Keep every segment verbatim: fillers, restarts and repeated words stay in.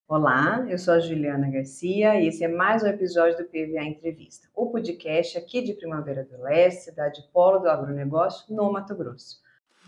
Olá, eu sou a Juliana Garcia e esse é mais um episódio do P V A Entrevista, o podcast aqui de Primavera do Leste, cidade polo do agronegócio, no Mato Grosso.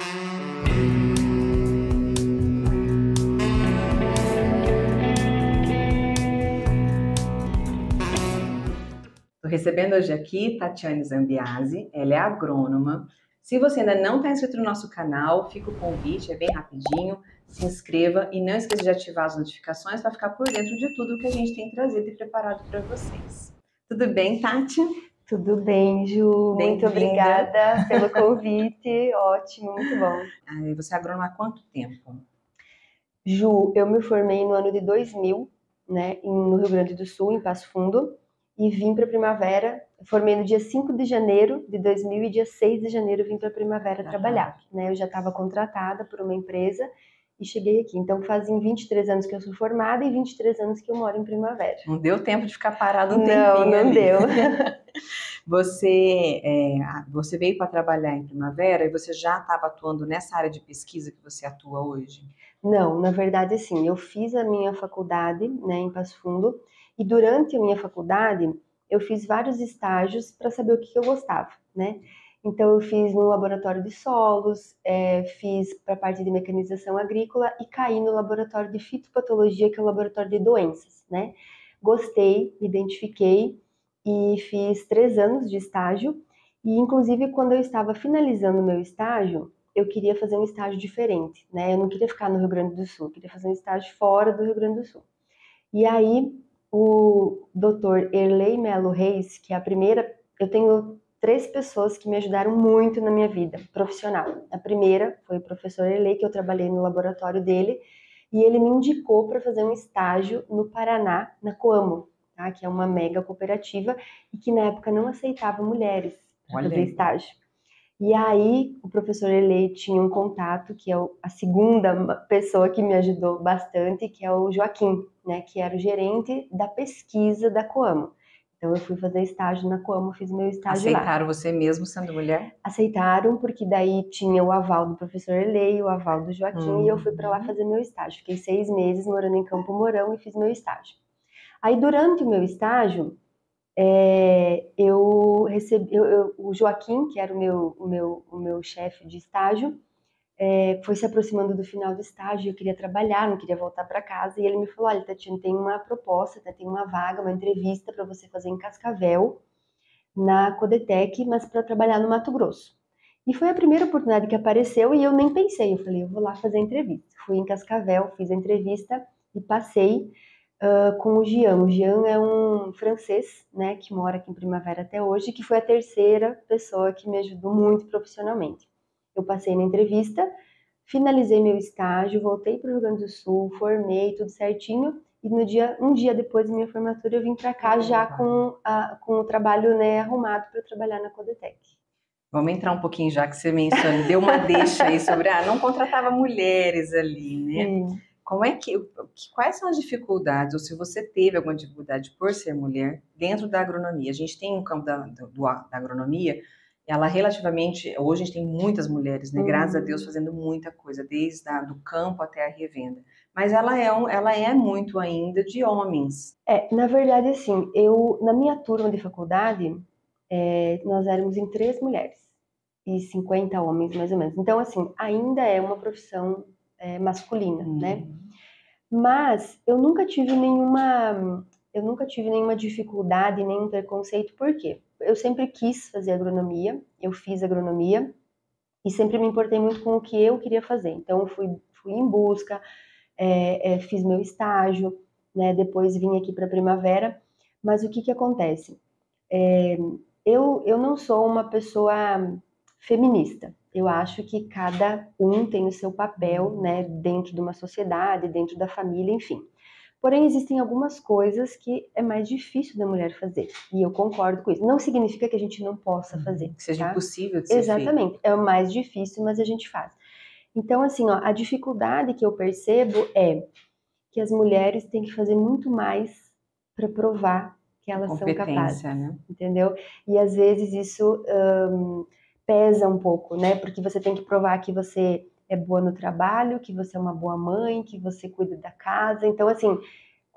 Estou recebendo hoje aqui Tatiane Zambiasi, ela é agrônoma. Se você ainda não está inscrito no nosso canal, fica o convite, é bem rapidinho, se inscreva e não esqueça de ativar as notificações para ficar por dentro de tudo que a gente tem trazido e preparado para vocês. Tudo bem, Tati? Tudo bem, Ju. Muito obrigada pelo convite. Ótimo, muito bom. Ah, você é agrônoma há quanto tempo? Ju, eu me formei no ano de dois mil, né, no Rio Grande do Sul, em Passo Fundo, e vim para Primavera. Formei no dia cinco de janeiro de dois mil e dia seis de janeiro vim para Primavera ah, trabalhar. Né? Eu já estava contratada por uma empresa e cheguei aqui. Então fazem vinte e três anos que eu sou formada e vinte e três anos que eu moro em Primavera. Não deu tempo de ficar parado um não, tempinho Não, não ali. deu. Você, é, você veio para trabalhar em Primavera e você já estava atuando nessa área de pesquisa que você atua hoje? Não, na verdade, assim, eu fiz a minha faculdade, né, em Passo Fundo, e durante a minha faculdade eu fiz vários estágios para saber o que, que eu gostava, né? Então eu fiz no laboratório de solos, é, fiz para a parte de mecanização agrícola e caí no laboratório de fitopatologia, que é o laboratório de doenças, né? Gostei, me identifiquei e fiz três anos de estágio. E inclusive quando eu estava finalizando o meu estágio, eu queria fazer um estágio diferente, né? Eu não queria ficar no Rio Grande do Sul, eu queria fazer um estágio fora do Rio Grande do Sul. E aí, o doutor Erlei Melo Reis, que é a primeira... Eu tenho três pessoas que me ajudaram muito na minha vida profissional. A primeira foi o professor Erlei, que eu trabalhei no laboratório dele, e ele me indicou para fazer um estágio no Paraná, na Coamo, tá? Que é uma mega cooperativa, e que na época não aceitava mulheres para fazer estágio. E aí, o professor Erlei tinha um contato, que é a segunda pessoa que me ajudou bastante, que é o Joaquim, né, que era o gerente da pesquisa da Coamo. Então, eu fui fazer estágio na Coamo, fiz meu estágio lá. Aceitaram você mesmo sendo mulher? Aceitaram, porque daí tinha o aval do professor Erlei, o aval do Joaquim, uhum. E eu fui para lá fazer meu estágio. Fiquei seis meses morando em Campo Mourão e fiz meu estágio. Aí, durante o meu estágio, É, eu recebi, eu, eu, o Joaquim, que era o meu, o meu, o meu chefe de estágio, é, foi se aproximando do final do estágio, eu queria trabalhar, não queria voltar para casa, e ele me falou, olha, Tatiana, tem uma proposta, tem uma vaga, uma entrevista para você fazer em Cascavel, na Codetec, mas para trabalhar no Mato Grosso. E foi a primeira oportunidade que apareceu e eu nem pensei, eu falei, eu vou lá fazer a entrevista. Fui em Cascavel, fiz a entrevista e passei Uh, com o Jean. O Jean é um francês, né, que mora aqui em Primavera até hoje, que foi a terceira pessoa que me ajudou muito profissionalmente. Eu passei na entrevista, finalizei meu estágio, voltei para o Rio Grande do Sul, formei tudo certinho, e no dia, um dia depois da minha formatura eu vim para cá já com, a, com o trabalho, né, arrumado para trabalhar na Codetec. Vamos entrar um pouquinho, já que você menciona, deu uma deixa aí sobre, ah, não contratava mulheres ali, né? Sim. Como é que, quais são as dificuldades, ou se você teve alguma dificuldade por ser mulher dentro da agronomia? A gente tem um campo da, do, da agronomia, ela relativamente, hoje a gente tem muitas mulheres, né? Uhum. Graças a Deus fazendo muita coisa, desde a, do campo até a revenda. Mas ela é, um, ela é muito ainda de homens. É, na verdade, assim, eu, na minha turma de faculdade, é, nós éramos em três mulheres e cinquenta homens, mais ou menos. Então, assim, ainda é uma profissão é, masculina, uhum. né? Mas eu nunca tive nenhuma, eu nunca tive nenhuma dificuldade, nenhum preconceito. Por quê? Eu sempre quis fazer agronomia, eu fiz agronomia e sempre me importei muito com o que eu queria fazer. Então, eu fui, fui em busca, é, é, fiz meu estágio, né? Depois vim aqui para Primavera. Mas o que que acontece? É, eu, eu não sou uma pessoa feminista. Eu acho que cada um tem o seu papel, né, dentro de uma sociedade, dentro da família, enfim. Porém, existem algumas coisas que é mais difícil da mulher fazer. E eu concordo com isso. Não significa que a gente não possa fazer. Que seja tá? impossível de ser Exatamente. feito. É o mais difícil, mas a gente faz. Então, assim, ó, a dificuldade que eu percebo é que as mulheres têm que fazer muito mais para provar que elas são capazes, né? Entendeu? E às vezes isso um, pesa um pouco, né? Porque você tem que provar que você é boa no trabalho, que você é uma boa mãe, que você cuida da casa. Então, assim,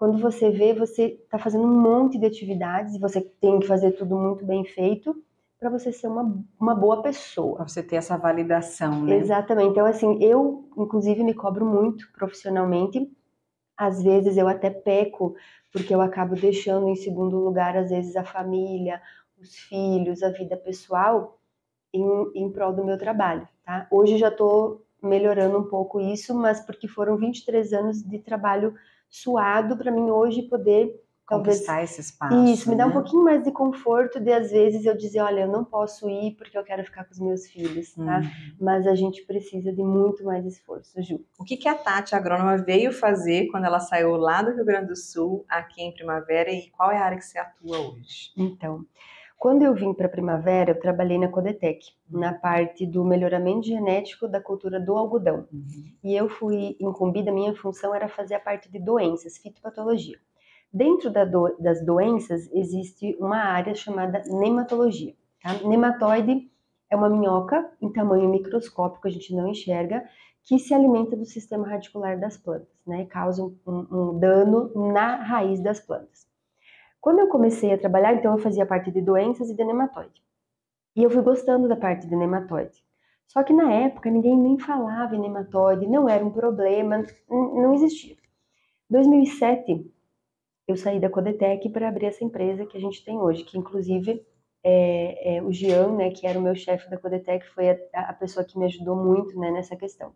quando você vê, você está fazendo um monte de atividades e você tem que fazer tudo muito bem feito para você ser uma, uma boa pessoa. Para você ter essa validação, né? Exatamente. Então, assim, eu, inclusive, me cobro muito profissionalmente. Às vezes eu até peco, porque eu acabo deixando em segundo lugar, às vezes, a família, os filhos, a vida pessoal, em, em prol do meu trabalho, tá? Hoje já estou melhorando um pouco isso, mas porque foram vinte e três anos de trabalho suado para mim hoje poder, conquistar talvez, esse espaço, isso, me dá né? um pouquinho mais de conforto de, às vezes, eu dizer, olha, eu não posso ir porque eu quero ficar com os meus filhos, tá? Uhum. Mas a gente precisa de muito mais esforço, Ju. O que, que a Tati, agrônoma, veio fazer quando ela saiu lá do Rio Grande do Sul, aqui em Primavera, e qual é a área que você atua hoje? Então, quando eu vim para Primavera, eu trabalhei na Codetec, Uhum. na parte do melhoramento genético da cultura do algodão. Uhum. E eu fui incumbida, minha função era fazer a parte de doenças, fitopatologia. Dentro da do, das doenças, existe uma área chamada nematologia. Tá? Nematóide é uma minhoca em tamanho microscópico, a gente não enxerga, que se alimenta do sistema radicular das plantas, né? Causa um, um dano na raiz das plantas. Quando eu comecei a trabalhar, então eu fazia parte de doenças e de nematóide. E eu fui gostando da parte de nematóide. Só que na época ninguém nem falava em nematóide, não era um problema, não existia. Em dois mil e sete, eu saí da Codetec para abrir essa empresa que a gente tem hoje, que inclusive é, é, o Jean, né, que era o meu chefe da Codetec, foi a, a pessoa que me ajudou muito, né, nessa questão.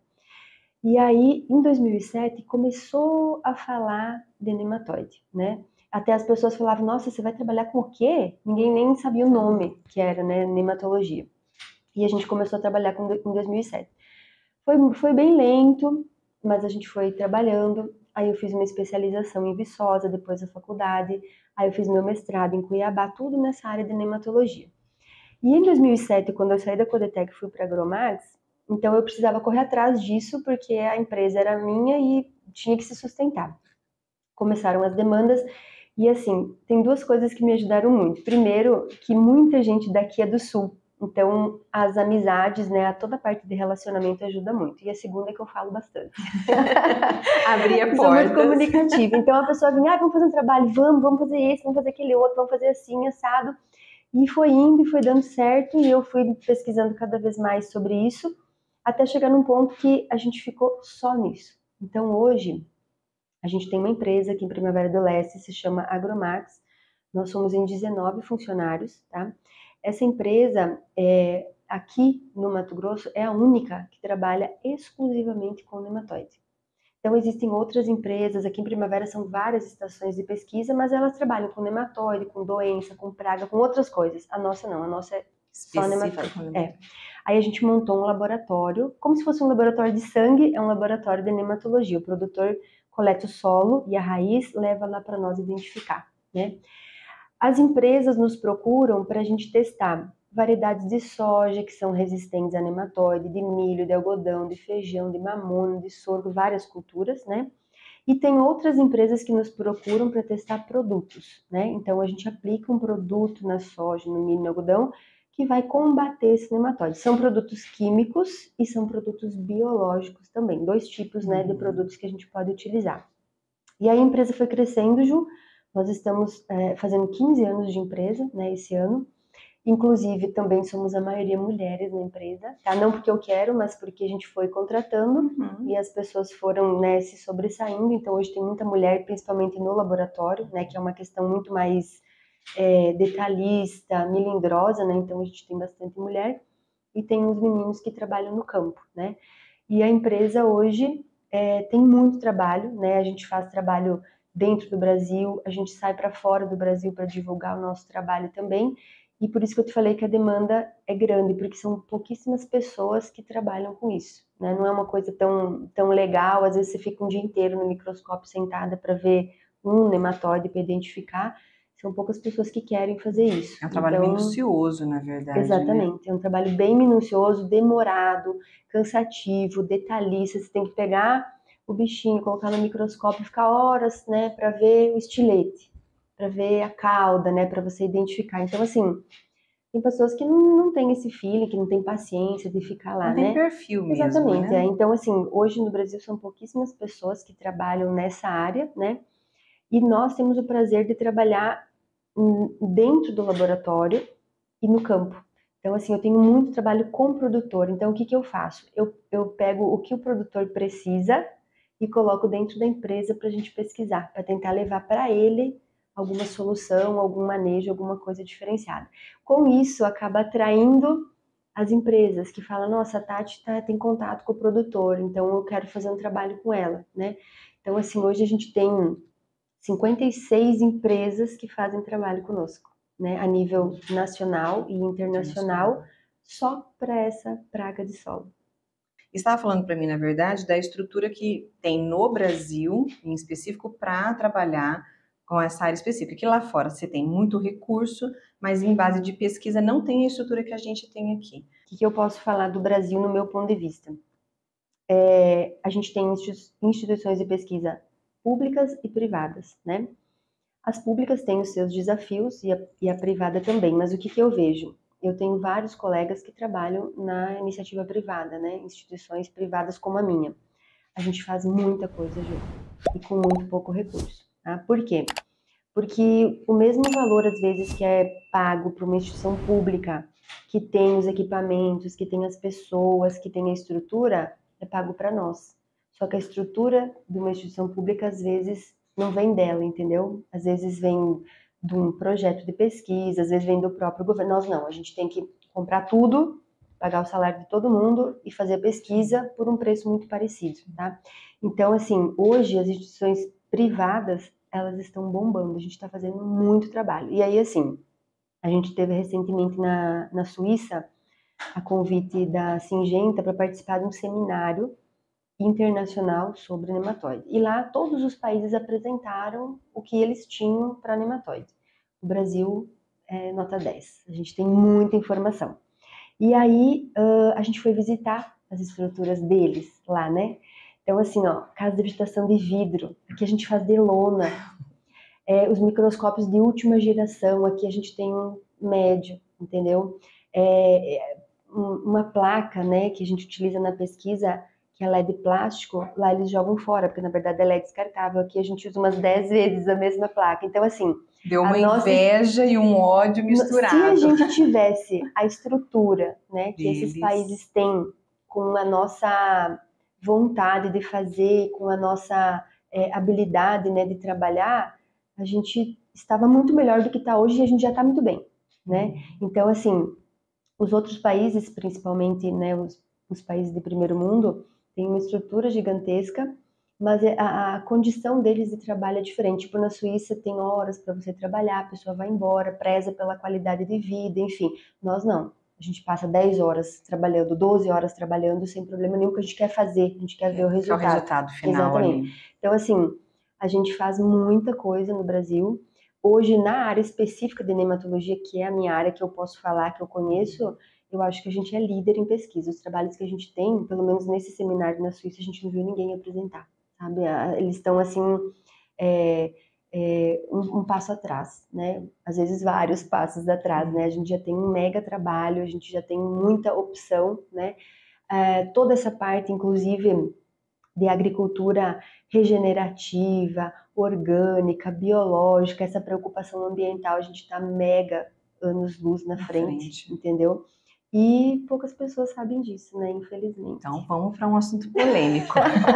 E aí, em dois mil e sete, começou a falar de nematóide, né? Até as pessoas falavam, nossa, você vai trabalhar com o quê? Ninguém nem sabia o nome que era, né, nematologia. E a gente começou a trabalhar com, em dois mil e sete. Foi, foi bem lento, mas a gente foi trabalhando. Aí eu fiz uma especialização em Viçosa, depois da faculdade. Aí eu fiz meu mestrado em Cuiabá, tudo nessa área de nematologia. E em dois mil e sete, quando eu saí da Codetec e fui para a Agromax, então eu precisava correr atrás disso, porque a empresa era minha e tinha que se sustentar. Começaram as demandas e, assim, tem duas coisas que me ajudaram muito. Primeiro, que muita gente daqui é do Sul, então as amizades, né, toda a parte de relacionamento ajuda muito. E a segunda é que eu falo bastante. Abria portas. Sou muito comunicativa. Então a pessoa vinha, ah, vamos fazer um trabalho, vamos, vamos fazer esse, vamos fazer aquele outro, vamos fazer assim, assado. E foi indo e foi dando certo, e eu fui pesquisando cada vez mais sobre isso, até chegar num ponto que a gente ficou só nisso. Então hoje, a gente tem uma empresa aqui em Primavera do Leste, se chama Agromax, nós somos em dezenove funcionários, tá? Essa empresa, é, aqui no Mato Grosso, é a única que trabalha exclusivamente com nematóide. Então, existem outras empresas, aqui em Primavera são várias estações de pesquisa, mas elas trabalham com nematóide, com doença, com praga, com outras coisas. A nossa não, a nossa é só nematóide. É. Aí a gente montou um laboratório, como se fosse um laboratório de sangue, é um laboratório de nematologia. O produtor coleta o solo e a raiz leva lá para nós identificar, né? As empresas nos procuram para a gente testar variedades de soja que são resistentes a nematóide, de milho, de algodão, de feijão, de mamona, de sorgo, várias culturas, né? E tem outras empresas que nos procuram para testar produtos, né? Então a gente aplica um produto na soja, no milho, no algodão, que vai combater esse nematóide. São produtos químicos e são produtos biológicos também, dois tipos, né, de produtos que a gente pode utilizar. E aí a empresa foi crescendo, Ju. Nós estamos é, fazendo quinze anos de empresa, né, esse ano. Inclusive, também somos a maioria mulheres na empresa, tá? Não porque eu quero, mas porque a gente foi contratando uhum. e as pessoas foram, né, se sobressaindo. Então, hoje tem muita mulher, principalmente no laboratório, né, que é uma questão muito mais é, detalhista, melindrosa, né? Então, a gente tem bastante mulher e tem uns meninos que trabalham no campo, né? E a empresa hoje é, tem muito trabalho, né? A gente faz trabalho dentro do Brasil, a gente sai para fora do Brasil para divulgar o nosso trabalho também. E por isso que eu te falei que a demanda é grande, porque são pouquíssimas pessoas que trabalham com isso, né? Não é uma coisa tão, tão legal, às vezes você fica um dia inteiro no microscópio sentada para ver um nematóide para identificar. São poucas pessoas que querem fazer isso. É um trabalho então, minucioso, na verdade. Exatamente, né? É um trabalho bem minucioso, demorado, cansativo, detalhista. Você tem que pegar o bichinho, colocar no microscópio e ficar horas, né, para ver o estilete, para ver a cauda, né, para você identificar. Então, assim, tem pessoas que não, não têm esse feeling, que não têm paciência de ficar lá, não né? Tem perfil mesmo, Exatamente. né? É. Então, assim, hoje no Brasil são pouquíssimas pessoas que trabalham nessa área, né? E nós temos o prazer de trabalhar dentro do laboratório e no campo. Então, assim, eu tenho muito trabalho com o produtor. Então, o que, que eu faço? Eu, eu pego o que o produtor precisa e coloco dentro da empresa para a gente pesquisar, para tentar levar para ele alguma solução, algum manejo, alguma coisa diferenciada. Com isso, acaba atraindo as empresas que falam, nossa, a Tati tá, tem contato com o produtor, então eu quero fazer um trabalho com ela, né? Então, assim, hoje a gente tem cinquenta e seis empresas que fazem trabalho conosco, né? A nível nacional e internacional, só para essa praga de solo. Estava falando para mim, na verdade, da estrutura que tem no Brasil, em específico, para trabalhar com essa área específica. Que lá fora você tem muito recurso, mas em base de pesquisa não tem a estrutura que a gente tem aqui. O que eu posso falar do Brasil no meu ponto de vista? É, a gente tem instituições de pesquisa públicas e privadas, né? As públicas têm os seus desafios e a, e a privada também, mas o que, que eu vejo? Eu tenho vários colegas que trabalham na iniciativa privada, né? Instituições privadas como a minha. A gente faz muita coisa junto e com muito pouco recurso. Tá? Por quê? Porque o mesmo valor, às vezes, que é pago para uma instituição pública, que tem os equipamentos, que tem as pessoas, que tem a estrutura, é pago para nós. Só que a estrutura de uma instituição pública, às vezes, não vem dela, entendeu? Às vezes vem de um projeto de pesquisa, às vezes vem do próprio governo. Nós não, a gente tem que comprar tudo, pagar o salário de todo mundo e fazer a pesquisa por um preço muito parecido, tá? Então, assim, hoje as instituições privadas, elas estão bombando, a gente está fazendo muito trabalho. E aí, assim, a gente teve recentemente na, na Suíça a convite da Syngenta para participar de um seminário internacional sobre nematóide. E lá todos os países apresentaram o que eles tinham para nematóide. O Brasil é nota dez, a gente tem muita informação. E aí uh, a gente foi visitar as estruturas deles lá, né? Então, assim, ó, casa de vegetação de vidro, aqui a gente faz de lona, é, os microscópios de última geração, aqui a gente tem um médio, entendeu? É, é, uma placa, né, que a gente utiliza na pesquisa, que ela é de plástico, lá eles jogam fora, porque na verdade ela é descartável, aqui a gente usa umas dez vezes a mesma placa. Então, assim... Deu uma nossa... inveja e um ódio misturado. Se a gente tivesse a estrutura, né, que Deles. Esses países têm, com a nossa vontade de fazer, com a nossa é, habilidade, né, de trabalhar, a gente estava muito melhor do que está hoje e a gente já está muito bem, né? Então, assim, os outros países, principalmente, né, os, os países de primeiro mundo, têm uma estrutura gigantesca, mas a, a condição deles de trabalho é diferente. Tipo, na Suíça tem horas para você trabalhar, a pessoa vai embora, preza pela qualidade de vida, enfim. Nós não. A gente passa dez horas trabalhando, doze horas trabalhando, sem problema nenhum, que a gente quer fazer, a gente quer ver o resultado. Que é o resultado final. Exatamente. Ali. Então, assim, a gente faz muita coisa no Brasil. Hoje, na área específica de nematologia, que é a minha área que eu posso falar, que eu conheço, eu acho que a gente é líder em pesquisa. Os trabalhos que a gente tem, pelo menos nesse seminário na Suíça, a gente não viu ninguém apresentar, sabe? Eles estão, assim, é, é, um, um passo atrás, né? Às vezes vários passos atrás, né? A gente já tem um mega trabalho, a gente já tem muita opção, né? É, toda essa parte, inclusive, de agricultura regenerativa, orgânica, biológica, essa preocupação ambiental, a gente está mega anos-luz na, na frente, frente, entendeu? E poucas pessoas sabem disso, né? Infelizmente. Então, vamos para um assunto polêmico.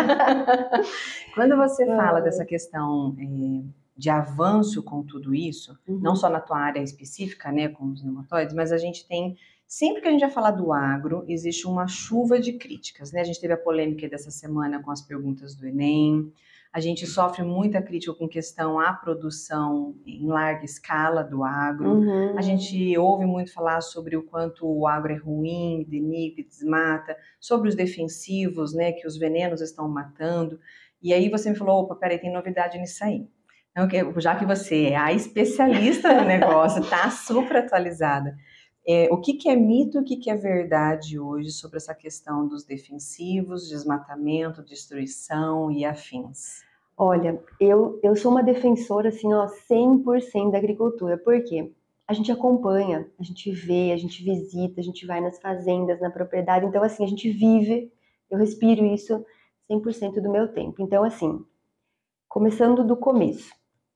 Quando você fala dessa questão é, de avanço com tudo isso, uhum. não só na tua área específica, né, com os nematóides, mas a gente tem... Sempre que a gente vai falar do agro, existe uma chuva de críticas, né? A gente teve a polêmica dessa semana com as perguntas do Enem, a gente sofre muita crítica com questão à produção em larga escala do agro, uhum. a gente ouve muito falar sobre o quanto o agro é ruim, denigra, desmata, sobre os defensivos, né, que os venenos estão matando, e aí você me falou, opa, peraí, tem novidade nisso aí. Então, já que você é a especialista no negócio, tá super atualizada, É, o que, que é mito e o que, que é verdade hoje sobre essa questão dos defensivos, desmatamento, destruição e afins? Olha, eu, eu sou uma defensora, assim, ó, cem por cento da agricultura. Por quê? A gente acompanha, a gente vê, a gente visita, a gente vai nas fazendas, na propriedade. Então, assim, a gente vive, eu respiro isso cem por cento do meu tempo. Então, assim, começando do começo.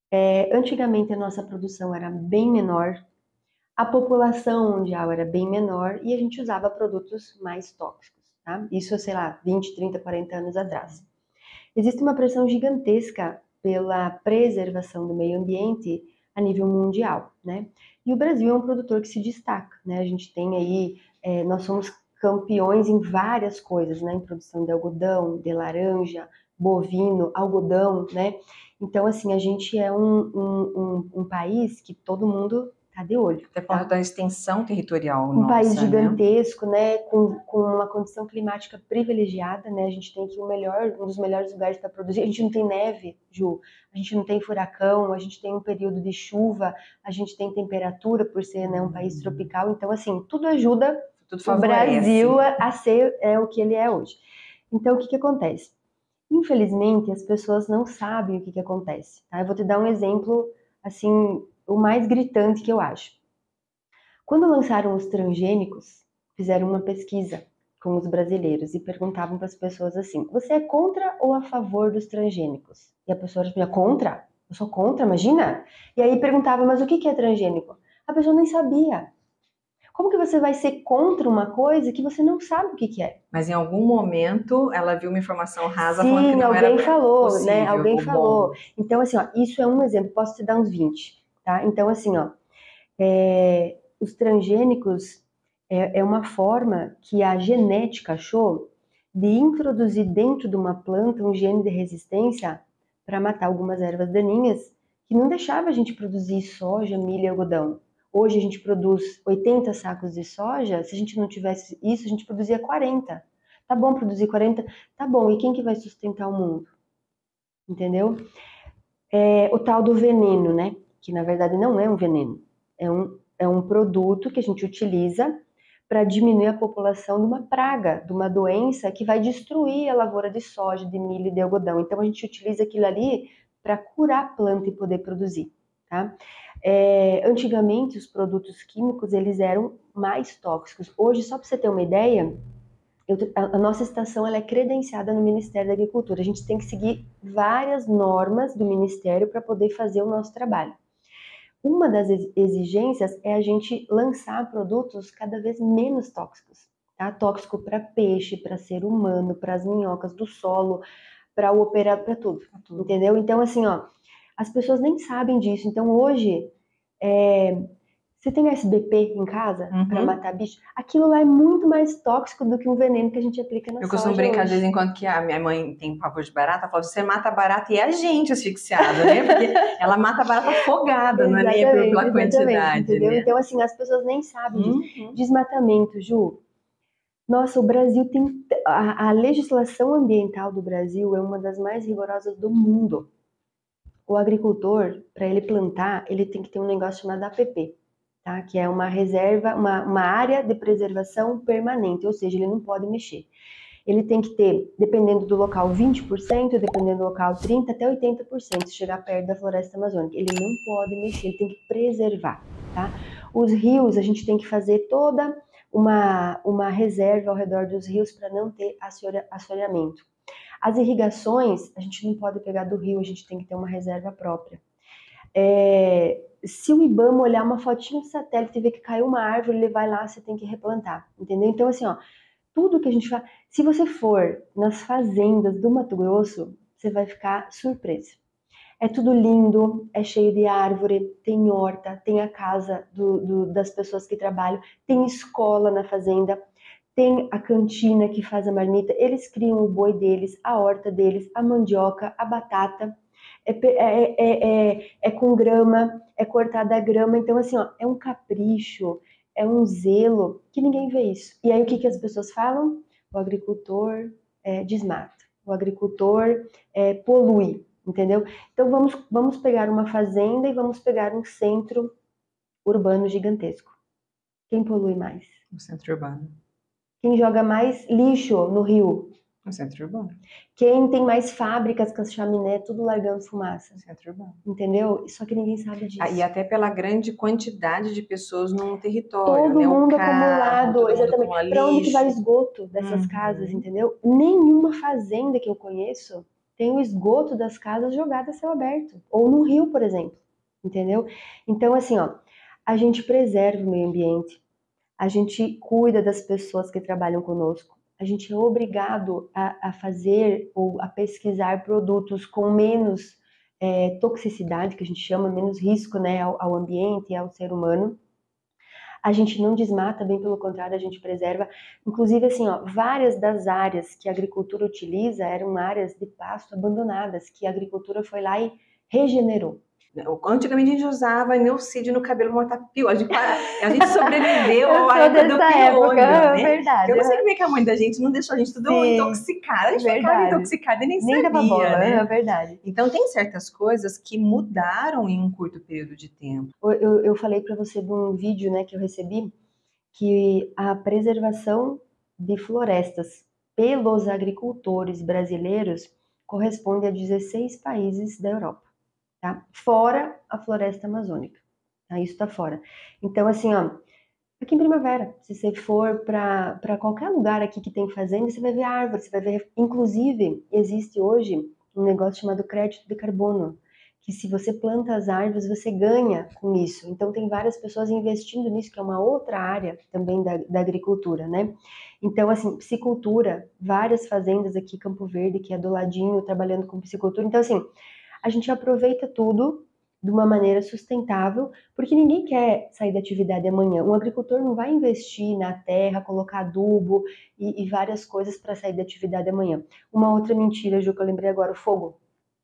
É, antigamente a nossa produção era bem menor, a população mundial era bem menor e a gente usava produtos mais tóxicos, tá? Isso, sei lá, vinte, trinta, quarenta anos atrás. Existe uma pressão gigantesca pela preservação do meio ambiente a nível mundial, né? E o Brasil é um produtor que se destaca, né? A gente tem aí, é, nós somos campeões em várias coisas, né? Em produção de algodão, de laranja, bovino, algodão, né? Então, assim, a gente é um, um, um, um país que todo mundo tá de olho, Até por tá? conta da extensão territorial Um país nossa, né? gigantesco, né, com, com uma condição climática privilegiada, né, a gente tem aqui o melhor, um dos melhores lugares para produzir, a gente não tem neve, Ju, a gente não tem furacão, a gente tem um período de chuva, a gente tem temperatura por ser, né, um país tropical, então, assim, tudo ajuda Tudo o favorece. Brasil a, a ser é, o que ele é hoje. Então, o que que acontece? Infelizmente, as pessoas não sabem o que que acontece, tá? Eu vou te dar um exemplo, assim, o mais gritante que eu acho. Quando lançaram os transgênicos, fizeram uma pesquisa com os brasileiros e perguntavam para as pessoas assim: você é contra ou a favor dos transgênicos? E a pessoa respondia: contra? Eu sou contra, imagina? E aí perguntava: mas o que é transgênico? A pessoa nem sabia. Como que você vai ser contra uma coisa que você não sabe o que é? Mas em algum momento ela viu uma informação rasa falando que Sim, não era alguém falou, né? possível Alguém ou bom. falou. Então, assim, ó, isso é um exemplo. Posso te dar uns vinte, tá? Então, assim, ó, É, os transgênicos é, é uma forma que a genética achou de introduzir dentro de uma planta um gene de resistência para matar algumas ervas daninhas que não deixava a gente produzir soja, milho e algodão. Hoje a gente produz oitenta sacos de soja, se a gente não tivesse isso, a gente produzia quarenta. Tá bom produzir quarenta? Tá bom, e quem que vai sustentar o mundo? Entendeu? É, o tal do veneno, né? Que na verdade não é um veneno, é um, é um produto que a gente utiliza para diminuir a população de uma praga, de uma doença que vai destruir a lavoura de soja, de milho e de algodão. Então a gente utiliza aquilo ali para curar a planta e poder produzir, tá? É, antigamente os produtos químicos eles eram mais tóxicos. Hoje, só para você ter uma ideia, eu, a, a nossa estação ela é credenciada no Ministério da Agricultura. A gente tem que seguir várias normas do Ministério para poder fazer o nosso trabalho. Uma das exigências é a gente lançar produtos cada vez menos tóxicos. Tá? Tóxico para peixe, para ser humano, para as minhocas do solo, para o operado, para tudo, tudo. Entendeu? Então, assim, ó, as pessoas nem sabem disso. Então, hoje, é, você tem S B P em casa Uhum. para matar bicho? Aquilo lá é muito mais tóxico do que um veneno que a gente aplica na Eu soja costumo brincar hoje. de vez em quando que a minha mãe tem pavor de barata, ela fala, você mata a barata e é a gente asfixiada, né? Porque ela mata a barata afogada, não é nem pela quantidade, entendeu? né? Então, assim, as pessoas nem sabem disso. Uhum. Desmatamento, Ju. Nossa, o Brasil tem... A, a legislação ambiental do Brasil é uma das mais rigorosas do mundo. O agricultor, para ele plantar, ele tem que ter um negócio chamado A P P, tá? Que é uma reserva, uma, uma área de preservação permanente, ou seja, ele não pode mexer. Ele tem que ter, dependendo do local, vinte por cento, dependendo do local, trinta por cento até oitenta por cento, se chegar perto da floresta amazônica. Ele não pode mexer, ele tem que preservar, tá? Os rios, a gente tem que fazer toda uma, uma reserva ao redor dos rios para não ter assoreamento. As irrigações, a gente não pode pegar do rio, a gente tem que ter uma reserva própria. É, se o IBAMA olhar uma fotinha de satélite e ver que caiu uma árvore, ele vai lá, você tem que replantar, entendeu? Então, assim, ó, tudo que a gente faz... Se você for nas fazendas do Mato Grosso, você vai ficar surpresa. É tudo lindo, é cheio de árvore, tem horta, tem a casa do, do, das pessoas que trabalham, tem escola na fazenda, tem a cantina que faz a marmita, eles criam o boi deles, a horta deles, a mandioca, a batata, é, é, é, é, é com grama, é cortada a grama, então assim, ó, é um capricho, é um zelo que ninguém vê isso. E aí o que, que as pessoas falam? O agricultor é, desmata, o agricultor é, polui, entendeu? Então vamos, vamos pegar uma fazenda e vamos pegar um centro urbano gigantesco. Quem polui mais? O centro urbano. Quem joga mais lixo no rio? O centro urbano. Quem tem mais fábricas com as chaminé, tudo largando fumaça? O centro urbano. Entendeu? Só que ninguém sabe disso. Ah, e até pela grande quantidade de pessoas num território, todo né? mundo o carro, acumulado, todo exatamente. mundo Para onde que vai o lixo. esgoto dessas Uhum. casas, entendeu? Nenhuma fazenda que eu conheço tem o esgoto das casas jogado a céu aberto, ou no rio, por exemplo, entendeu? Então, assim, ó, a gente preserva o meio ambiente, a gente cuida das pessoas que trabalham conosco, a gente é obrigado a, a fazer ou a pesquisar produtos com menos é, toxicidade, que a gente chama, menos risco, né, ao, ao ambiente e ao ser humano. A gente não desmata, bem pelo contrário, a gente preserva. Inclusive, assim, ó, várias das áreas que a agricultura utiliza eram áreas de pasto abandonadas, que a agricultura foi lá e regenerou. Antigamente a gente usava Neucídio no cabelo mortar piolho. A gente, a gente sobreviveu Eu à sou época do dessa piolho, época, é né? verdade. Eu não sei como é que a mãe da gente não deixou a gente tudo Sim, intoxicada. A gente ficava verdade. intoxicada e nem, Nem dava sabia, bola, né? é verdade. Então tem certas coisas que mudaram em um curto período de tempo. Eu, eu falei para você de um vídeo, né, que eu recebi, que a preservação de florestas pelos agricultores brasileiros corresponde a dezesseis países da Europa, tá? Fora a floresta amazônica, tá? Isso tá fora. Então, assim, ó, aqui em Primavera, se você for para qualquer lugar aqui que tem fazenda, você vai ver árvores, você vai ver, inclusive, existe hoje um negócio chamado crédito de carbono, que se você planta as árvores, você ganha com isso. Então, tem várias pessoas investindo nisso, que é uma outra área também da, da agricultura, né? Então, assim, piscicultura, várias fazendas aqui, Campo Verde, que é do ladinho, trabalhando com piscicultura. Então, assim, a gente aproveita tudo de uma maneira sustentável, porque ninguém quer sair da atividade amanhã. Um agricultor não vai investir na terra, colocar adubo e, e várias coisas para sair da atividade amanhã. Uma outra mentira, Ju, que eu lembrei agora, o fogo.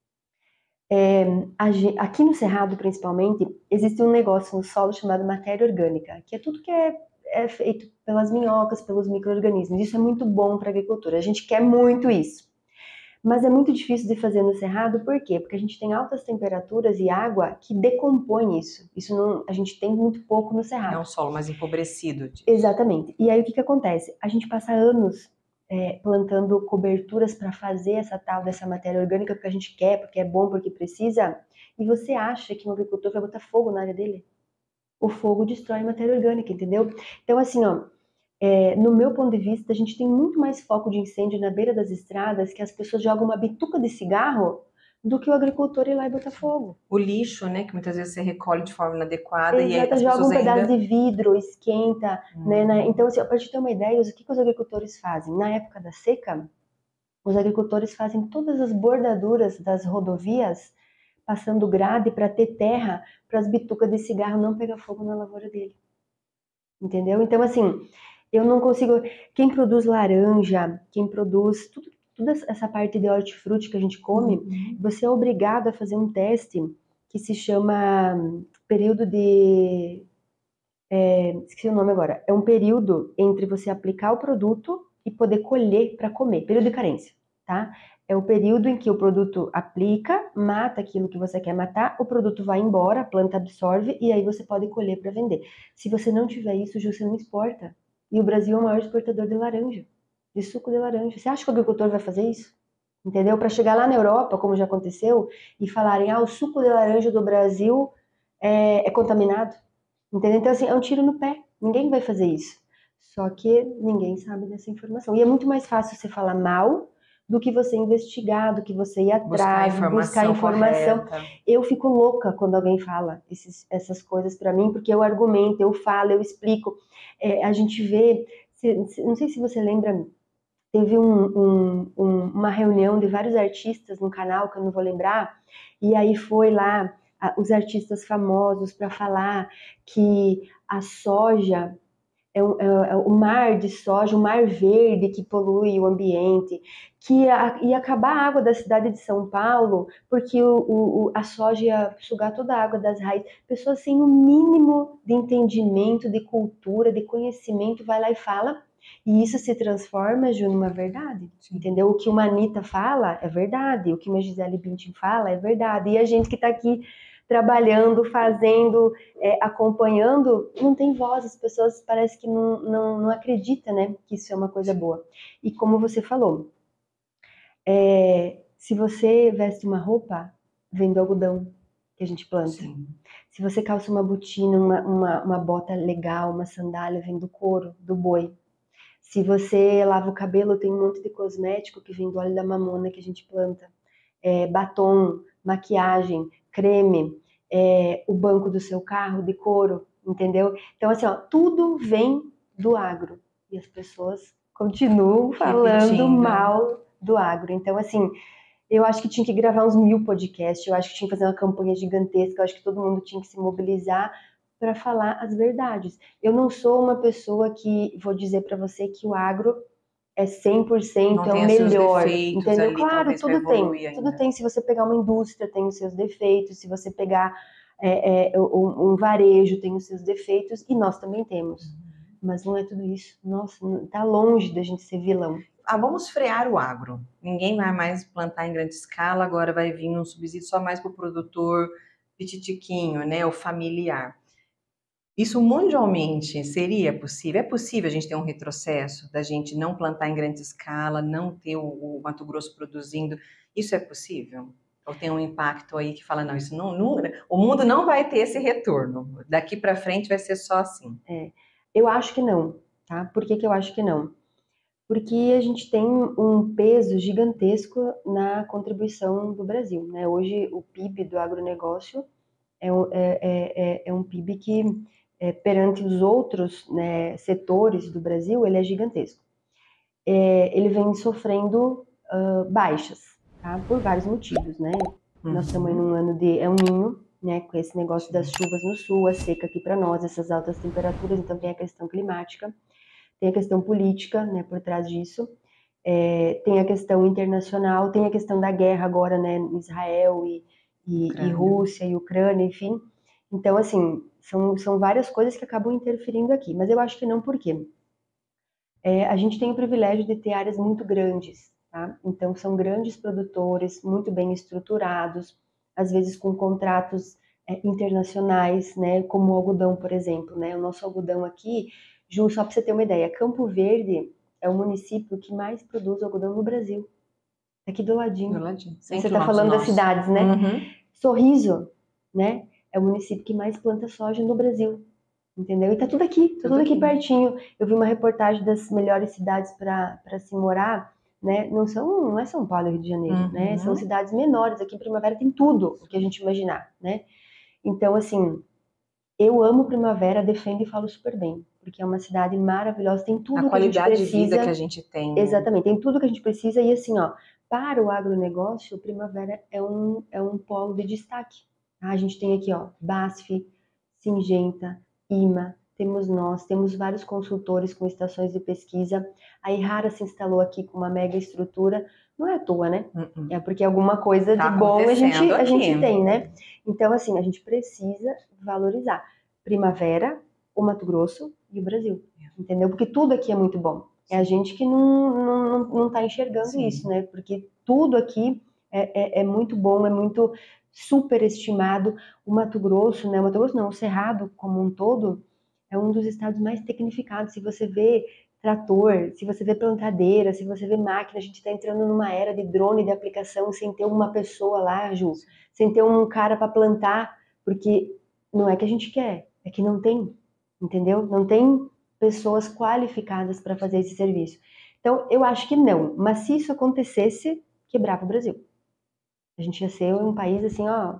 É, aqui no Cerrado, principalmente, existe um negócio no solo chamado matéria orgânica, que é tudo que é, é feito pelas minhocas, pelos micro-organismos. Isso é muito bom para a agricultura. A gente quer muito isso. Mas é muito difícil de fazer no Cerrado, por quê? Porque a gente tem altas temperaturas e água que decompõe isso. Isso não, a gente tem muito pouco no Cerrado. É um solo mais empobrecido. Disso. Exatamente. E aí o que, que acontece? A gente passa anos é, plantando coberturas para fazer essa tal dessa matéria orgânica porque a gente quer, porque é bom, porque precisa. E você acha que um agricultor vai botar fogo na área dele? O fogo destrói a matéria orgânica, entendeu? Então, assim, ó, É, no meu ponto de vista, a gente tem muito mais foco de incêndio na beira das estradas, que as pessoas jogam uma bituca de cigarro, do que o agricultor ir lá e botar fogo. O lixo, né, que muitas vezes você recolhe de forma inadequada. Exato, E as joga um pessoas pedaço ainda... de vidro, esquenta, hum. né, né? Então, assim, para te ter uma ideia, o que, que os agricultores fazem? Na época da seca, os agricultores fazem todas as bordaduras das rodovias, passando grade para ter terra, para as bitucas de cigarro não pegar fogo na lavoura dele. Entendeu? Então, assim, eu não consigo... Quem produz laranja, quem produz tudo, toda essa parte de hortifruti que a gente come, uhum. Você é obrigado a fazer um teste que se chama período de... É, esqueci o nome agora. É um período entre você aplicar o produto e poder colher para comer. Período de carência, tá? É o período em que o produto aplica, mata aquilo que você quer matar, o produto vai embora, a planta absorve e aí você pode colher para vender. Se você não tiver isso, você não exporta. E o Brasil é o maior exportador de laranja, de suco de laranja. Você acha que o agricultor vai fazer isso? Entendeu? Para chegar lá na Europa, como já aconteceu, e falarem, ah, o suco de laranja do Brasil é, é contaminado. Entendeu? Então, assim, é um tiro no pé. Ninguém vai fazer isso. Só que ninguém sabe dessa informação. E é muito mais fácil você falar mal do que você investigar, do que você ir atrás, buscar informação. Buscar informação. Eu fico louca quando alguém fala esses, essas coisas para mim, porque eu argumento, eu falo, eu explico. É, a gente vê, não sei se você lembra, teve um, um, um, uma reunião de vários artistas no canal, que eu não vou lembrar, e aí foi lá os artistas famosos para falar que a soja é, um, é, é o mar de soja, o mar verde que polui o ambiente, que ia, ia acabar a água da cidade de São Paulo, porque o, o, a soja ia sugar toda a água das raízes. Pessoas sem o mínimo de entendimento, de cultura, de conhecimento, vai lá e fala, e isso se transforma, Ju, numa verdade, entendeu? O que uma Anitta fala é verdade, o que uma Gisele Bündchen fala é verdade, e a gente que está aqui trabalhando, fazendo, é, acompanhando, não tem voz, as pessoas parece que não, não, não acreditam, né, que isso é uma coisa boa. E como você falou, é, se você veste uma roupa, vem do algodão que a gente planta. Sim. Se você calça uma botina, uma, uma, uma bota legal, uma sandália, vem do couro, do boi. Se você lava o cabelo, tem um monte de cosmético que vem do óleo da mamona que a gente planta. é, batom, maquiagem, creme, é, o banco do seu carro de couro, entendeu? Então, assim, ó, tudo vem do agro. E as pessoas continuam falando Repetindo. mal do agro. Então, assim, eu acho que tinha que gravar uns mil podcasts, eu acho que tinha que fazer uma campanha gigantesca, eu acho que todo mundo tinha que se mobilizar para falar as verdades. Eu não sou uma pessoa que vou dizer para você que o agro é cem por cento, é o melhor, entendeu? Ali, claro, tudo tem, ainda. tudo tem. Se você pegar uma indústria, tem os seus defeitos, se você pegar é, é, um, um varejo, tem os seus defeitos, e nós também temos. Uhum. Mas não é tudo isso. Nossa, tá longe da gente ser vilão. Ah, vamos frear o agro. Ninguém vai mais plantar em grande escala, agora vai vir um subsídio só mais para o produtor pititiquinho, né, o familiar. Isso mundialmente seria possível? É possível a gente ter um retrocesso, da gente não plantar em grande escala, não ter o, o Mato Grosso produzindo? Isso é possível? Ou tem um impacto aí que fala, não, isso não, não o mundo não vai ter esse retorno. Daqui para frente vai ser só assim. É, eu acho que não, tá? Por que que eu acho que não? Porque a gente tem um peso gigantesco na contribuição do Brasil, né? Hoje o P I B do agronegócio é, é, é, é um P I B que, é, perante os outros, né, setores do Brasil, ele é gigantesco. É, ele vem sofrendo uh, baixas, tá? Por vários motivos, né? Uhum. Nós estamos em um ano de El Niño, né? Com esse negócio das chuvas no sul, a seca aqui para nós, essas altas temperaturas, então tem a questão climática. Tem a questão política, né, por trás disso, é, tem a questão internacional, tem a questão da guerra agora, né, Israel e, e, e Rússia e Ucrânia, enfim. Então, assim, são, são várias coisas que acabam interferindo aqui, mas eu acho que não por quê. É, a gente tem o privilégio de ter áreas muito grandes, tá? Então, são grandes produtores, muito bem estruturados, às vezes com contratos é, internacionais, né, como o algodão, por exemplo, né? O nosso algodão aqui, Ju, só para você ter uma ideia, Campo Verde é o município que mais produz algodão no Brasil. Aqui do ladinho. Do ladinho. Você está falando das cidades, né? Uhum. Sorriso, né? É o município que mais planta soja no Brasil. Entendeu? E tá tudo aqui, tá tudo, tudo aqui, aqui pertinho. Eu vi uma reportagem das melhores cidades para se morar, né? Não são, não é São Paulo e Rio de Janeiro, uhum. né? São cidades menores. Aqui em Primavera tem tudo o que a gente imaginar, né? Então, assim, eu amo Primavera, defendo e falo super bem, porque é uma cidade maravilhosa, tem tudo a que a gente precisa. A qualidade de vida que a gente tem. Né? Exatamente, tem tudo que a gente precisa e assim, ó, para o agronegócio, Primavera é um, é um polo de destaque. Tá? A gente tem aqui, ó, BASF, Syngenta, I M A, temos nós, temos vários consultores com estações de pesquisa. A Ihara se instalou aqui com uma mega estrutura, não é à toa, né? Uh-uh. É porque alguma coisa tá de bom a gente, a gente tem, né? Então, assim, a gente precisa valorizar Primavera, o Mato Grosso e o Brasil, entendeu? Porque tudo aqui é muito bom. É a gente que não, não, não tá enxergando Sim. isso, né? Porque tudo aqui é, é, é muito bom, é muito superestimado. O Mato Grosso, né? O Mato Grosso não, o Cerrado como um todo é um dos estados mais tecnificados. Se você vê trator, se você vê plantadeira, se você vê máquina, a gente está entrando numa era de drone de aplicação sem ter uma pessoa lá, Ju, sem ter um cara para plantar, porque não é que a gente quer, é que não tem, entendeu? Não tem pessoas qualificadas para fazer esse serviço. Então, eu acho que não, mas se isso acontecesse, quebrava o Brasil. A gente ia ser um país assim, ó,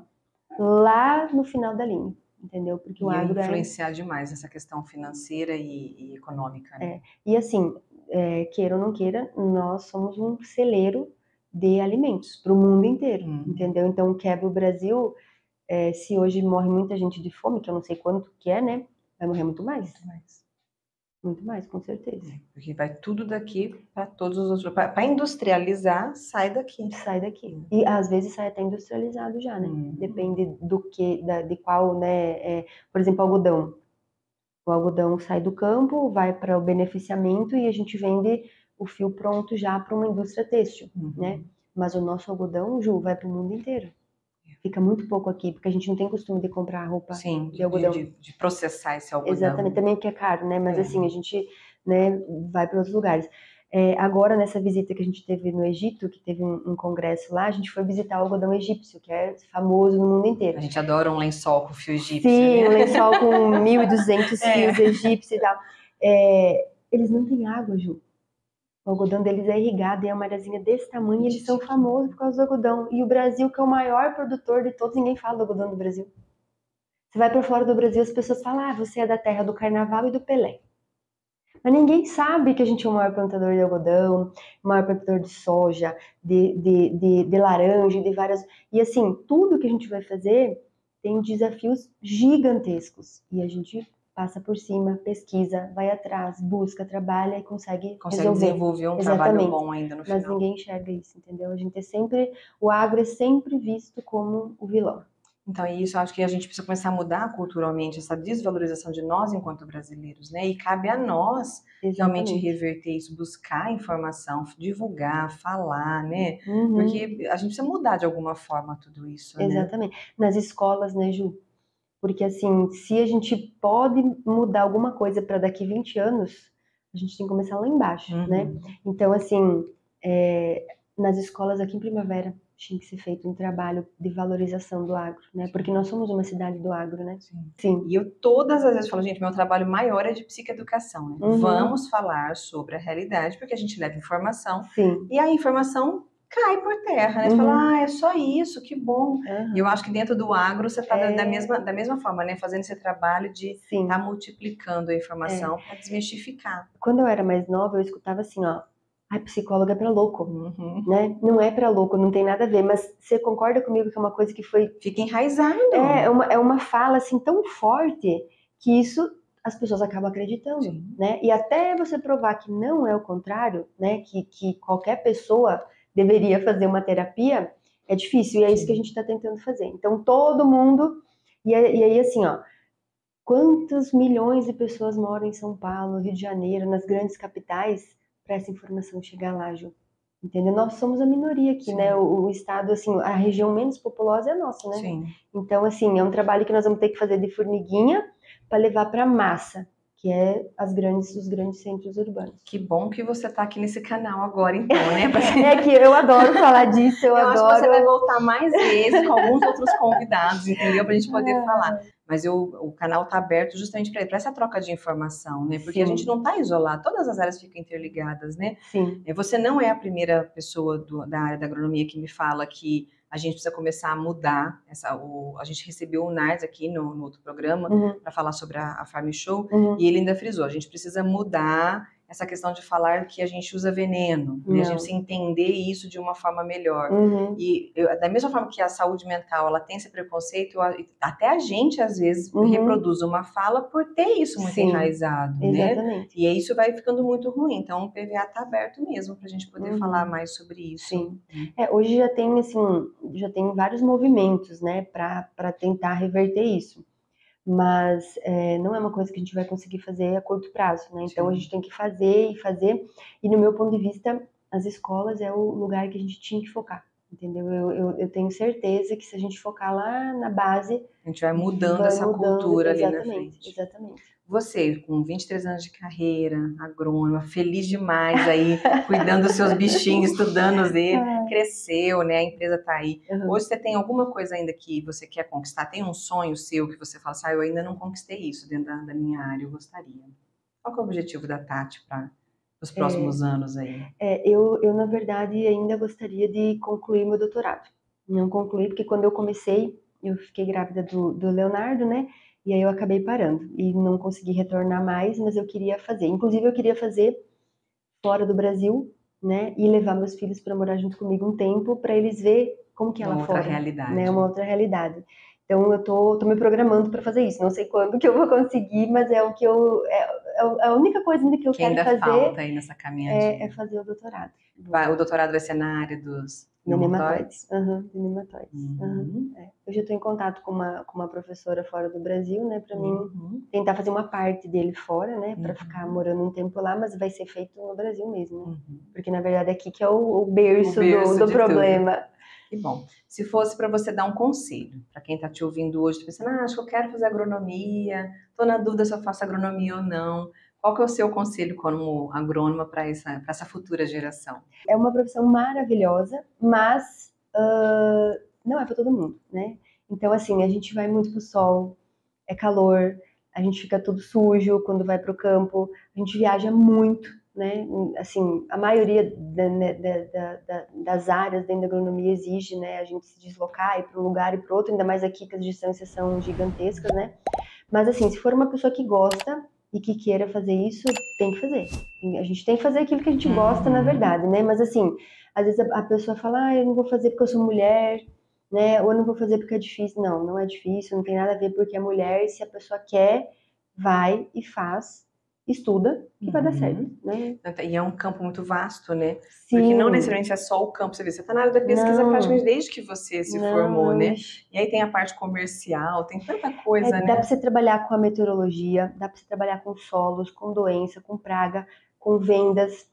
lá no final da linha, entendeu? Porque o ia agro influenciar é... demais essa questão financeira e, e econômica. Né? É. E assim, é, queira ou não queira, nós somos um celeiro de alimentos para o mundo inteiro, hum. entendeu? Então, quebra o Brasil, é, se hoje morre muita gente de fome, que eu não sei quanto que é, né? Vai morrer muito mais. Muito mais. Muito mais, com certeza. É, porque vai tudo daqui para todos os outros. Para industrializar, sai daqui. Sai daqui. E às vezes sai até industrializado já, né? Hum. Depende do que, da, de qual, né? É, por exemplo, algodão. O algodão sai do campo, vai para o beneficiamento e a gente vende o fio pronto já para uma indústria têxtil, uhum. né? Mas o nosso algodão, Ju, vai para o mundo inteiro. Fica muito pouco aqui, porque a gente não tem costume de comprar roupa Sim, de algodão. De, de processar esse algodão. Exatamente, também porque é caro, né? Mas é. assim, a gente, né, vai para outros lugares. É, agora, nessa visita que a gente teve no Egito, que teve um, um congresso lá, a gente foi visitar o algodão egípcio, que é famoso no mundo inteiro. A gente adora um lençol com fio egípcio. Sim, né? um lençol com mil e duzentos é. fios egípcios e tal. É, eles não têm água, Ju. O algodão deles é irrigado e é uma areazinha desse tamanho e eles são famosos por causa do algodão. E o Brasil, que é o maior produtor de todos, ninguém fala do algodão do Brasil. Você vai para fora do Brasil, as pessoas falam, ah, você é da terra do Carnaval e do Pelé. Mas ninguém sabe que a gente é o maior plantador de algodão, o maior plantador de soja, de, de, de, de laranja, de várias... E assim, tudo que a gente vai fazer tem desafios gigantescos. E a gente passa por cima, pesquisa, vai atrás, busca, trabalha e consegue, Consegue resolver. desenvolver um Exatamente. trabalho bom ainda no final. Mas ninguém enxerga isso, entendeu? A gente é sempre... O agro é sempre visto como o vilão. Então, isso eu acho que a gente precisa começar a mudar culturalmente essa desvalorização de nós enquanto brasileiros, né? E cabe a nós Exatamente. realmente reverter isso, buscar informação, divulgar, falar, né? Uhum. Porque a gente precisa mudar de alguma forma tudo isso, né? Exatamente. Nas escolas, né, Ju? Porque, assim, se a gente pode mudar alguma coisa para daqui vinte anos, a gente tem que começar lá embaixo, Uhum. né? Então, assim, é, nas escolas aqui em Primavera, tinha que ser feito um trabalho de valorização do agro, né? Porque nós somos uma cidade do agro, né? Sim. Sim. E eu todas as vezes falo, gente, meu trabalho maior é de psicoeducação, né? Uhum. Vamos falar sobre a realidade, porque a gente leva informação. Sim. E a informação cai por terra, né? Você Uhum. fala, ah, é só isso, que bom. Uhum. E eu acho que dentro do agro você está É... da, mesma, da mesma forma, né? Fazendo esse trabalho de estar tá multiplicando a informação é. para desmistificar. Quando eu era mais nova, eu escutava assim, ó, ai, psicóloga é pra louco, uhum. né? Não é pra louco, não tem nada a ver, mas você concorda comigo que é uma coisa que foi... Fica enraizado. É uma, é uma fala, assim, tão forte que isso as pessoas acabam acreditando, Sim. né? E até você provar que não é o contrário, né? Que, que qualquer pessoa deveria fazer uma terapia, é difícil, e é Sim. isso que a gente tá tentando fazer. Então, todo mundo... E, e aí, assim, ó, quantos milhões de pessoas moram em São Paulo, Rio de Janeiro, nas grandes capitais, para essa informação chegar lá, Ju? Entendeu? Nós somos a minoria aqui, Sim. né? O, o estado, assim, a região menos populosa é a nossa, né? Sim. Então, assim, é um trabalho que nós vamos ter que fazer de formiguinha para levar para a massa, que é as grandes, os grandes centros urbanos. Que bom que você tá aqui nesse canal agora, então, né? É que eu adoro falar disso, eu, eu adoro... Eu acho que você vai voltar mais vezes com alguns outros convidados, entendeu? Pra gente poder falar. Mas eu, o canal está aberto justamente para essa troca de informação, né? Porque Sim. a gente não está isolado, todas as áreas ficam interligadas, né? Sim. Você não é a primeira pessoa do, da área da agronomia que me fala que a gente precisa começar a mudar. Essa, o, a gente recebeu o Nars aqui no, no outro programa uhum. para falar sobre a, a Farm Show uhum. e ele ainda frisou, a gente precisa mudar essa questão de falar que a gente usa veneno, né? A gente precisa entender isso de uma forma melhor. Uhum. E eu, da mesma forma que a saúde mental ela tem esse preconceito, eu, até a gente às vezes uhum. reproduz uma fala por ter isso muito Sim. enraizado, Exatamente. né? E aí isso vai ficando muito ruim. Então o P V A está aberto mesmo para a gente poder uhum. falar mais sobre isso. Sim. É, hoje já tem assim, já tem vários movimentos, né, para para tentar reverter isso. Mas é, não é uma coisa que a gente vai conseguir fazer a curto prazo, né? Então Sim. a gente tem que fazer e fazer, e no meu ponto de vista, as escolas é o lugar que a gente tinha que focar, entendeu? Eu, eu, eu tenho certeza que se a gente focar lá na base... A gente vai mudando vai essa mudando, cultura ali na exatamente, frente. Exatamente. Você, com vinte e três anos de carreira, agrônoma, feliz demais aí, cuidando dos seus bichinhos, estudando eles, cresceu, né? A empresa tá aí. Uhum. Hoje você tem alguma coisa ainda que você quer conquistar? Tem um sonho seu que você fala assim, ah, eu ainda não conquistei isso dentro da, da minha área, eu gostaria. Qual que é o objetivo da Tati para os próximos é, anos aí? É, eu, eu, na verdade, ainda gostaria de concluir meu doutorado. Não concluí, porque quando eu comecei, eu fiquei grávida do, do Leonardo, né? E aí eu acabei parando e não consegui retornar mais, mas eu queria fazer. Inclusive eu queria fazer fora do Brasil, né? E levar meus filhos para morar junto comigo um tempo, para eles verem como que é lá fora. Uma outra realidade. Né? Uma outra realidade. Então eu tô, tô me programando para fazer isso. Não sei quando que eu vou conseguir, mas é o que eu é, é a única coisa ainda que eu que quero ainda fazer. Falta aí nessa caminhadinha. É, é fazer o doutorado. Vai, o doutorado vai ser na área dos nematóides. Uhum, de nematóides. Uhum. Uhum. É. Eu já estou em contato com uma, com uma professora fora do Brasil, né, para uhum. mim tentar fazer uma parte dele fora, né, para uhum. ficar morando um tempo lá, mas vai ser feito no Brasil mesmo, né? Uhum. Porque na verdade aqui que é o, o berço, o berço do, do problema. Tudo. Que bom. Se fosse para você dar um conselho para quem está te ouvindo hoje, pensando, ah, acho que eu quero fazer agronomia, estou na dúvida se eu faço agronomia ou não. Qual que é o seu conselho como agrônoma para essa, essa futura geração? É uma profissão maravilhosa, mas uh, não é para todo mundo, né? Então, assim, a gente vai muito pro sol, é calor, a gente fica todo sujo quando vai pro campo, a gente viaja muito, né? Assim, a maioria da, da, da, das áreas dentro da agronomia exige, né, a gente se deslocar, ir para um lugar e para outro, ainda mais aqui que as distâncias são gigantescas, né? Mas assim, se for uma pessoa que gosta e que queira fazer isso, tem que fazer. A gente tem que fazer aquilo que a gente gosta, Uhum. na verdade, né? Mas assim, às vezes a, a pessoa fala, ah, eu não vou fazer porque eu sou mulher, né? Ou eu não vou fazer porque é difícil. Não, não é difícil, não tem nada a ver porque é mulher. E se a pessoa quer, vai e faz, estuda, que vai dar certo, Uhum. né? E é um campo muito vasto, né? Sim. Porque não necessariamente é só o campo, você vê, você está na área da pesquisa Não. praticamente desde que você se Não, formou, não, né? ixi. E aí tem a parte comercial, tem tanta É, coisa, dá né? para você trabalhar com a meteorologia, dá para você trabalhar com solos, com doença, com praga, com vendas,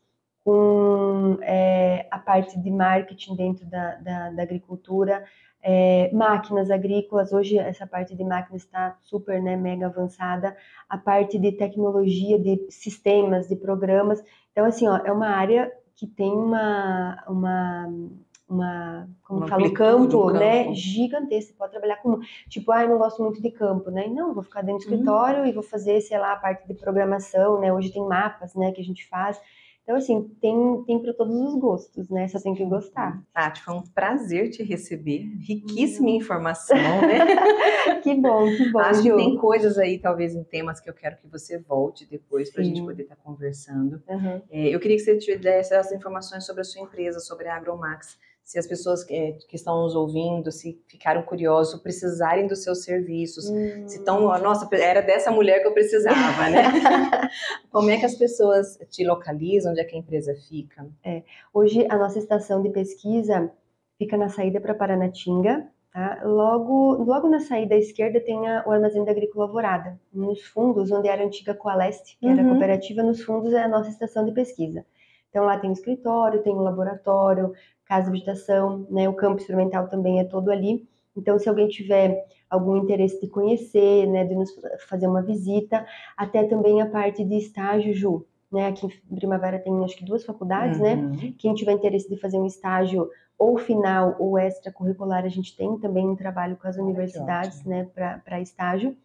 com é, a parte de marketing dentro da, da, da agricultura, é, máquinas agrícolas. Hoje essa parte de máquinas está super, né, mega avançada. A parte de tecnologia, de sistemas, de programas. Então, assim, ó, é uma área que tem uma, uma, uma como Uma fala, um amplitude, um campo, campo. né, gigantesco. Você pode trabalhar com, tipo, ah, eu não gosto muito de campo, né? Não, vou ficar dentro do escritório Hum. e vou fazer, sei lá, a parte de programação, né? Hoje tem mapas, né, que a gente faz. Então, assim, tem, tem para todos os gostos, né? Só tem que gostar. Tati, foi um prazer te receber. Riquíssima informação, né? Que bom, que bom, Acho que Ju. tem coisas aí, talvez, em temas que eu quero que você volte depois para a gente Sim. poder estar conversando. Uhum. É, eu queria que você te desse essas informações sobre a sua empresa, sobre a Agromax. Se as pessoas que, que estão nos ouvindo, se ficaram curiosos, precisarem dos seus serviços, Hum. se estão, nossa, era dessa mulher que eu precisava, né? Como é que as pessoas te localizam, onde é que a empresa fica? É, hoje a nossa estação de pesquisa fica na saída para Paranatinga, tá? Logo, logo na saída à esquerda tem a, o Armazém da Agrícola Alvorada. Nos fundos, onde era a antiga Coaleste, que era a Uhum. cooperativa, nos fundos é a nossa estação de pesquisa. Então lá tem o escritório, tem o laboratório, casa de vegetação, né? O campo experimental também é todo ali. Então, se alguém tiver algum interesse de conhecer, né, de nos fazer uma visita, até também a parte de estágio, Ju, né? Aqui em Primavera tem acho que duas faculdades, Uhum. né? Quem tiver interesse de fazer um estágio ou final ou extracurricular, a gente tem também um trabalho com as Olha, universidades, né, para estágio.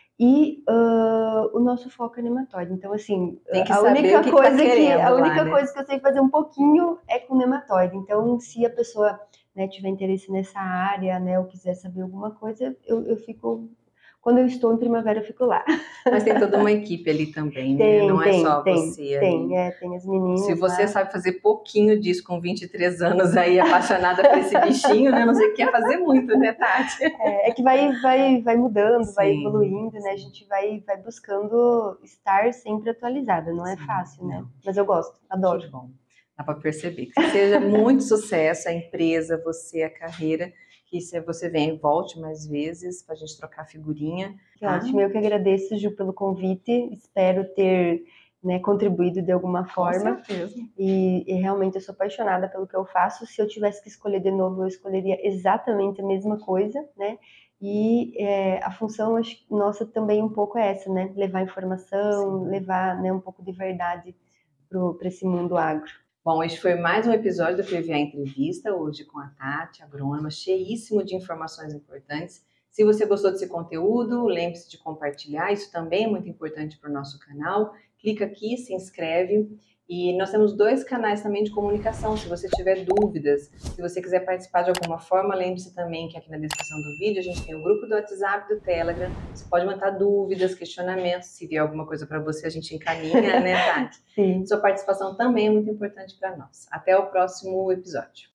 E uh, o nosso foco é nematóide. Então, assim, tem que a saber única o que coisa tá que a lá, única né? coisa que eu sei fazer um pouquinho é com nematóide. Então, se a pessoa, né, tiver interesse nessa área, né, ou quiser saber alguma coisa, eu, eu fico. Quando eu estou em Primavera, eu fico lá. Mas tem toda uma equipe ali também, Tem, né? Não é tem, só tem, você tem, ali. é, tem as meninas Se você lá. sabe fazer pouquinho disso com vinte e três anos aí, apaixonada por esse bichinho, né? Não sei o que quer fazer muito, né, Tati? É, é que vai, vai, vai mudando, Sim, vai evoluindo, né? A gente vai, vai buscando estar sempre atualizada. Não é sim, fácil, né? não. Mas eu gosto, adoro. Que bom. Dá para perceber. Que seja muito sucesso a empresa, você, a carreira. Que se você venha e volte mais vezes para a gente trocar figurinha. Que Tá? ótimo. Eu que agradeço, Ju, pelo convite. Espero ter, né, contribuído de alguma forma. Com certeza. E, e realmente eu sou apaixonada pelo que eu faço. Se eu tivesse que escolher de novo, eu escolheria exatamente a mesma coisa, né? E é, a função acho, nossa também um pouco é essa, né? Levar informação, Sim. levar, né, um pouco de verdade para esse mundo agro. Bom, este foi mais um episódio do P V A Entrevista, hoje com a Tati, agrônoma, cheíssimo de informações importantes. Se você gostou desse conteúdo, lembre-se de compartilhar, isso também é muito importante para o nosso canal. Clica aqui, se inscreve. E nós temos dois canais também de comunicação, se você tiver dúvidas, se você quiser participar de alguma forma, lembre-se também que aqui na descrição do vídeo a gente tem o grupo do WhatsApp e do Telegram, você pode mandar dúvidas, questionamentos, se vier alguma coisa para você a gente encaminha, né, Tati? Sim. Sua participação também é muito importante para nós. Até o próximo episódio.